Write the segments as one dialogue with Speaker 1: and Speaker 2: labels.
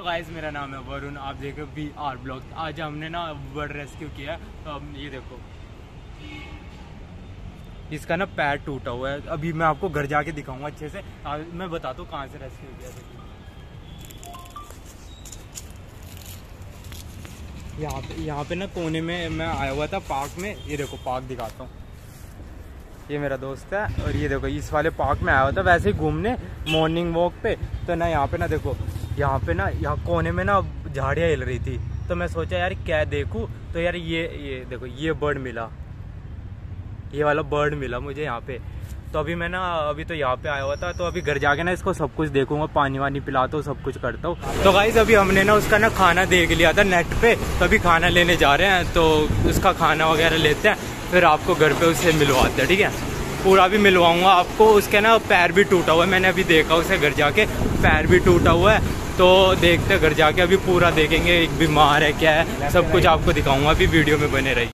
Speaker 1: Guys मेरा नाम है वरुण, आप देखो VR ब्लॉग। आज हमने ना बर्ड रेस्क्यू किया। तो अब ये देखो, इसका ना पैर टूटा हुआ है। अभी मैं आपको घर जाके दिखाऊंगा अच्छे से। मैं बताता हूँ कहाँ से रेस्क्यू किया। यहाँ पे ना कोने में मैं आया हुआ था पार्क में। ये देखो पार्क दिखाता हूँ, ये मेरा दोस्त है। और ये देखो इस वाले पार्क में आया हुआ था वैसे ही घूमने, मॉर्निंग वॉक पे। तो ना यहाँ पे ना देखो, यहाँ कोने में ना झाड़ियाँ हिल रही थी। तो मैं सोचा यार क्या देखूँ, तो यार ये देखो ये बर्ड मिला, ये वाला बर्ड मिला मुझे यहाँ पे। तो अभी तो यहाँ पे आया हुआ था। तो अभी घर जाके ना इसको सब कुछ देखूंगा, पानी वानी पिलाता हूँ, सब कुछ करता हूँ। तो गाइस अभी हमने ना उसका ना खाना देख लिया था नेट पे। तो अभी खाना लेने जा रहे हैं, तो उसका खाना वगैरह लेते हैं, फिर आपको घर पे उसे मिलवाते हैं। ठीक है, पूरा भी मिलवाऊंगा आपको। उसके ना पैर भी टूटा हुआ है, मैंने अभी देखा उसे घर जाके, पैर भी टूटा हुआ है। तो देखते हैं घर जाके, अभी पूरा देखेंगे एक बीमार है क्या है, सब कुछ आपको दिखाऊंगा। अभी वीडियो में बने रहिए।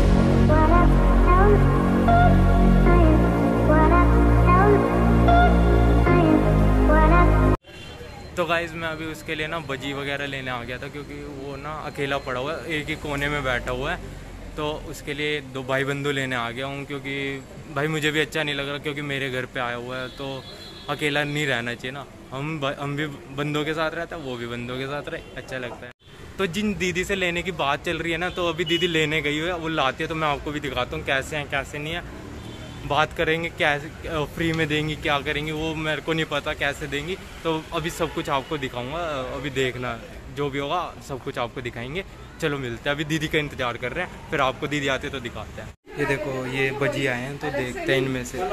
Speaker 1: तो गाइज मैं अभी उसके लिए ना बजी वगैरह लेने आ गया था, क्योंकि वो ना अकेला पड़ा हुआ है, एक ही कोने में बैठा हुआ है। तो उसके लिए 2 भाई बंधु लेने आ गया हूँ, क्योंकि भाई मुझे भी अच्छा नहीं लग रहा, क्योंकि मेरे घर पे आया हुआ है तो अकेला नहीं रहना चाहिए ना। हम भी बंदों के साथ रहता है, वो भी बंदों के साथ रहे, अच्छा लगता है। तो जिन दीदी से लेने की बात चल रही है ना, तो अभी दीदी लेने गई हुई है, वो लाती है तो मैं आपको भी दिखाता हूँ कैसे हैं कैसे नहीं है। बात करेंगे कैसे फ्री में देंगी, क्या करेंगी वो मेरे को नहीं पता कैसे देंगी। तो अभी सब कुछ आपको दिखाऊंगा, अभी देखना जो भी होगा सब कुछ आपको दिखाएंगे। चलो मिलते हैं, अभी दीदी का इंतजार कर रहे हैं, फिर आपको दीदी आते तो दिखाते हैं। ये देखो ये बजी आए हैं, तो देखते हैं इनमें से।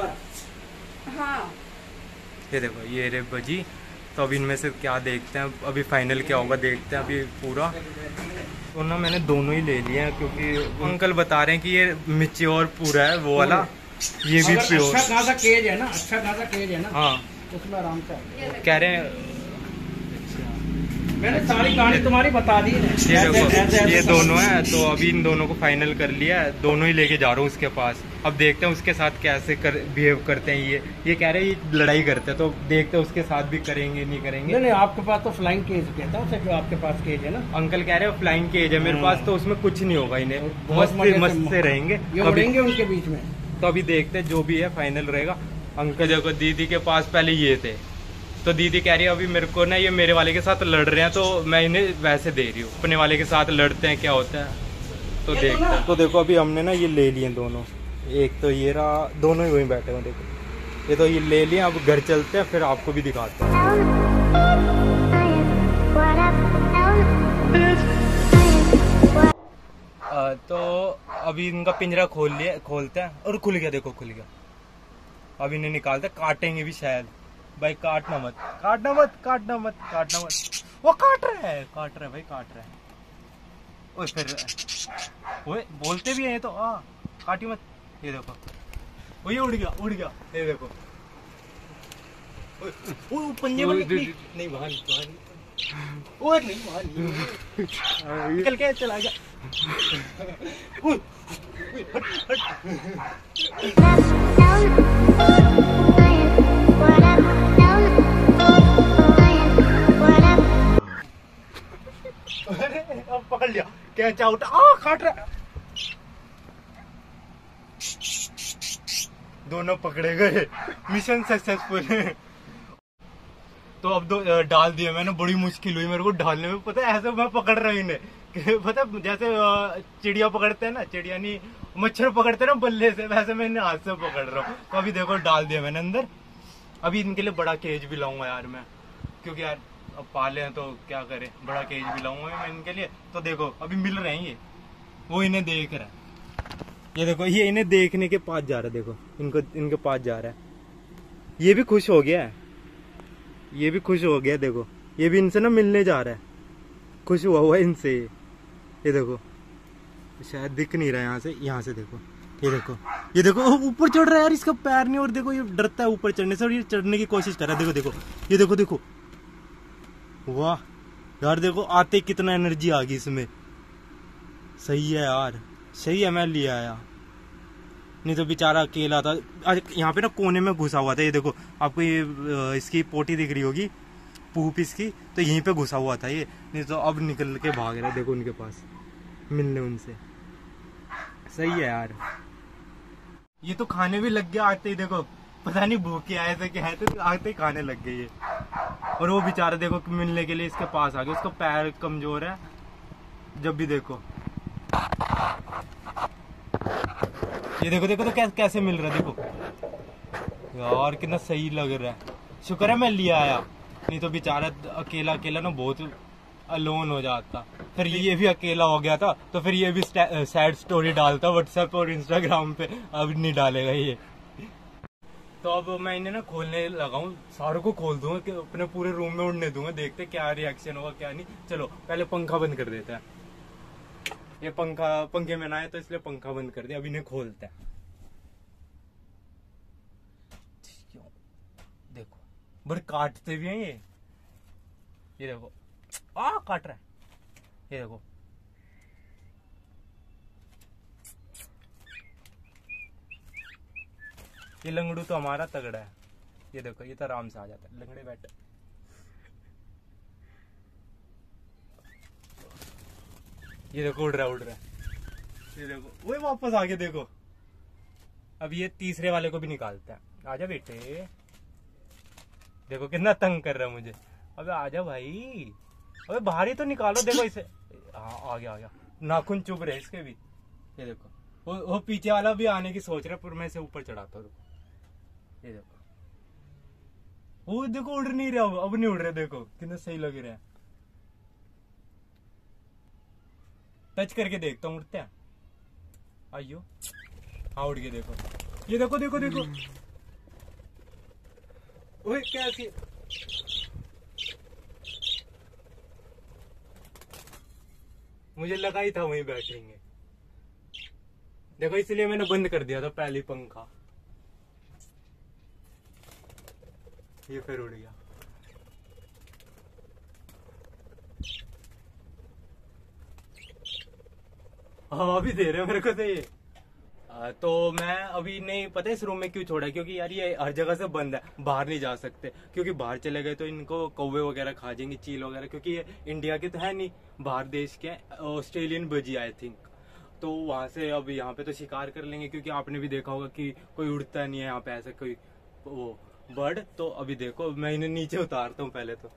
Speaker 1: ये देखो ये रे बजी, तो अभी इनमें से क्या देखते हैं, अभी फाइनल क्या होगा देखते हैं अभी पूरा। तो ना मैंने दोनों ही ले लिए हैं, क्योंकि अंकल बता रहे हैं कि ये मिच्योर पूरा है वो वाला, ये भी प्योर।
Speaker 2: अच्छा खासा केज है ना, अच्छा खासा केज है ना।
Speaker 1: हाँ
Speaker 2: उसमें आराम से
Speaker 1: कह रहे हैं।
Speaker 2: मैंने सारी कहानी तुम्हारी बता दी है।
Speaker 1: ये देखो ये दोनों है, तो अभी इन दोनों को फाइनल कर लिया है, दोनों ही लेके जा रहा हूँ उसके पास। अब देखते हैं उसके साथ कैसे बिहेव करते हैं। ये कह रहे हैं ये लड़ाई करते हैं, तो देखते हैं उसके साथ भी करेंगे नहीं करेंगे।
Speaker 2: नहीं आपके पास तो फ्लाइंग केज कहता है जो आपके पास केज है ना।
Speaker 1: अंकल कह रहे हैं फ्लाइंग केज है मेरे पास, तो उसमें कुछ नहीं होगा, इन्हें मस्त से रहेंगे,
Speaker 2: उड़ेंगे उनके बीच में।
Speaker 1: तो अभी देखते हैं जो भी है फाइनल रहेगा। अंकल देखो दीदी के पास पहले ये थे, तो दीदी कह रही है अभी मेरे को ना ये मेरे वाले के साथ लड़ रहे हैं, तो मैं इन्हें वैसे दे रही हूँ, अपने वाले के साथ लड़ते हैं क्या होता है तो देखते हैं। तो देखो अभी हमने ना ये ले लिए दोनों, एक तो ये रहा, दोनों ही वहीं बैठे हुए देखो, ये तो ये ले लिए। अब घर चलते हैं, फिर आपको भी दिखाते हैं। तो अभी इनका पिंजरा खोलते हैं, और खुल गया, देखो खुल गया। अब इन्हें निकालते, काटेंगे भी शायद। भाई काटना मत काटना मत काटना मत काटना मत। वो काट रहा है भाई काट रहा है। ओए फिर ओए बोलते भी हैं तो काटी मत। ये देखो वो ये उड़ गया ये देखो। ओए पंजे में नहीं भाई ओए नहीं भाई निकल के चला गया। अब पकड़ लिया, क्या चाउटा काट रहा। दोनों पकड़े गए, मिशन सक्सेसफुल। तो अब डाल दिया मैंने, बड़ी मुश्किल हुई मेरे को डालने में। पता है ऐसे मैं पकड़ रहा हूँ इन्हें, पता जैसे चिड़िया पकड़ते हैं ना, चिड़िया नहीं मच्छर पकड़ते हैं ना बल्ले से, वैसे मैं इन्हें हाथ से पकड़ रहा हूँ। तो अभी देखो डाल दिया मैंने अंदर। अभी इनके लिए बड़ा केज भी लाऊंगा यार मैं, क्योंकि यार अब पाले हैं तो क्या करें, बड़ा केज भी लाऊंगा मैं इनके लिए। तो देखो अभी मिल रहे हैं, ये वो इन्हें देख रहा है, ये देखो ये इन्हें देखने के पास जा रहा है, देखो इनके पास जा रहा है। ये भी खुश हो गया है, ये भी खुश हो गया, देखो ये भी इनसे ना मिलने जा रहा है, खुश हुआ इनसे। ये देखो शायद दिख नहीं रहा है यहाँ से देखो, ये देखो ऊपर चढ़ रहा है यार, इसका पैर नहीं, और देखो ये डरता है ऊपर चढ़ने से, और ये चढ़ने की कोशिश कर रहा है। देखो ये देखो वाह यार, देखो आते कितना एनर्जी आ गई इसमें। सही है यार, सही है, मैं ले आया, नहीं तो बेचारा अकेला था। यहाँ पे ना कोने में घुसा हुआ था। ये देखो आपको ये इसकी पोटी दिख रही होगी, पूप इसकी तो यहीं पे घुसा हुआ था ये, नहीं तो अब निकल के भाग रहा है। देखो उनके पास मिलने उनसे। सही है यार। ये तो खाने भी लग गया आते ही, देखो पता नहीं भूखे आए थे क्या है, तो आते ही खाने लग गए ये। और वो बेचारा देखो मिलने के लिए इसके पास आ गया, उसका पैर कमजोर है। जब भी देखो ये देखो देखो तो कैसे मिल रहा है, देखो यार कितना सही लग रहा है। शुक्र है मैं लिया आया, नहीं तो बेचारा अकेला अकेला ना बहुत अलोन हो जाता। फिर ये भी अकेला हो गया था तो फिर ये भी सैड स्टोरी डालता व्हाट्सएप और इंस्टाग्राम पे। अब नहीं डालेगा ये। तो अब मैं इन्हें ना खोलने लगा हूँ, सारों को खोल दूंगा कि अपने पूरे रूम में उड़ने दूंगा, देखते क्या रिएक्शन होगा क्या नहीं। चलो पहले पंखा बंद कर देते हैं। ये पंखे में ना आए तो इसलिए पंखा बंद कर दिया। अब इन्हें खोलते हैं। देखो बड़े काटते भी हैं ये देखो काट रहा है। ये देखो ये लंगड़ू तो हमारा तगड़ा है। ये देखो ये तो आराम से आ जाता है। लंगड़े बैठे ये देखो उड़ रहा है। ये देखो वो वापस आगे देखो। अब ये तीसरे वाले को भी निकालता है। आजा बेटे, देखो कितना तंग कर रहा है मुझे। अबे आजा भाई, अबे बाहर ही तो निकालो। देखो इसे, हाँ आ गया। नाखून चुभ रहे इसके भी। ये देखो वो पीछे वाला भी आने की सोच रहा है, पर मैं इसे ऊपर चढ़ाता हूँ। ये देखो वो देखो उड़ नहीं रहा, अब नहीं उड़ रहा। देखो कितना सही लग रहा है। टच करके देखता हूँ उड़ते हैं। आइयो हाँ उड़ गए। देखो ये देखो ओए कैसी, मुझे लगा ही था वहीं बैठेंगे। देखो इसलिए मैंने बंद कर दिया था पहले पंखा। ये फिर उड़ गया। हाँ अभी दे रहे मेरे को तो ये। तो मैं अभी नहीं पता इस रूम में क्यों छोड़ा, क्योंकि यार ये हर जगह से बंद है, बाहर नहीं जा सकते। क्योंकि बाहर चले गए तो इनको कौवे वगैरह खा जाएंगे, चील वगैरह। क्योंकि ये इंडिया के तो है नहीं, बाहर देश के, ऑस्ट्रेलियन बजी आई थिंक। तो वहां से अब यहाँ पे तो शिकार कर लेंगे। क्योंकि आपने भी देखा होगा कि कोई उड़ता नहीं है यहाँ पे ऐसा कोई वो बर्ड। तो अभी देखो मैं इन्हें नीचे उतारता हूँ पहले तो।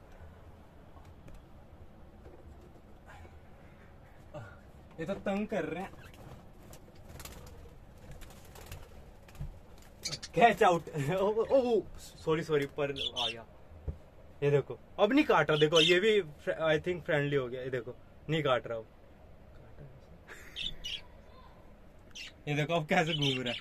Speaker 1: ये तो तंग कर रहे हैं। Catch out. सॉरी पर आ गया। ये देखो अब नहीं काट रहा। देखो ये भी आई थिंक फ्रेंडली हो गया। ये देखो नहीं काट रहा। ये देखो अब कैसे घूम रहा है।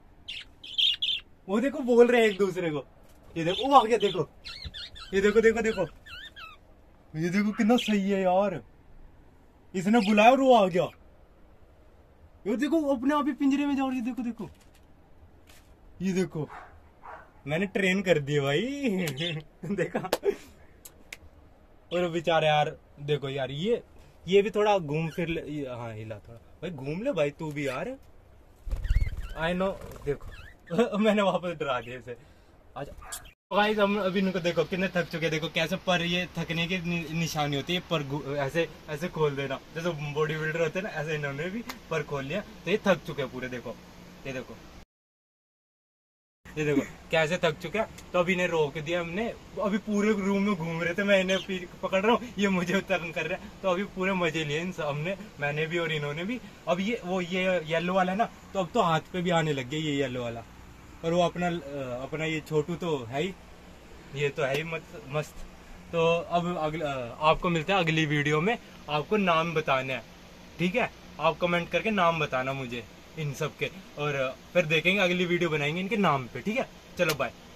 Speaker 1: वो देखो बोल रहे हैं एक दूसरे को। ये देखो वो आ गया। देखो ये देखो ये देखो कितना सही है यार। इसने बुलाया और वो आ गया। ये देखो अपने आप ही पिंजरे में जा रही है। देखो ये देखो मैंने ट्रेन कर दिया भाई। देखा। और बेचारा यार देखो यार ये भी थोड़ा घूम फिर ले। हाँ हिला थोड़ा भाई, घूम ले भाई तू भी यार। I know. देखो मैंने वापस डरा दिया इसे। अच्छा भाई हम अभी इनको देखो कितने थक चुके हैं। देखो कैसे पर ये थकने की निशानी होती है। पर ऐसे खोल देना, जैसे बॉडी बिल्डर होते हैं ना, ऐसे इन्होंने भी पर खोल लिया। तो ये थक चुके हैं पूरे। देखो ये देखो कैसे थक चुके हैं। तो अभी इन्हें रोक दिया हमने। अभी पूरे रूम में घूम रहे थे, मैं इन्हें पकड़ रहा हूँ, ये मुझे तंग कर रहा है। तो अभी पूरे मजे लिए इन हमने, मैंने भी और इन्होंने भी। अब ये येलो वाला है ना, तो अब तो हाथ पे भी आने लग गया ये येलो वाला। और वो अपना ये छोटू तो है ही, ये तो है ही मस्त। तो अब आपको मिलता है अगली वीडियो में। आपको नाम बताना है, ठीक है? आप कमेंट करके नाम बताना मुझे इन सब के, और फिर देखेंगे अगली वीडियो बनाएंगे इनके नाम पे, ठीक है? चलो बाय।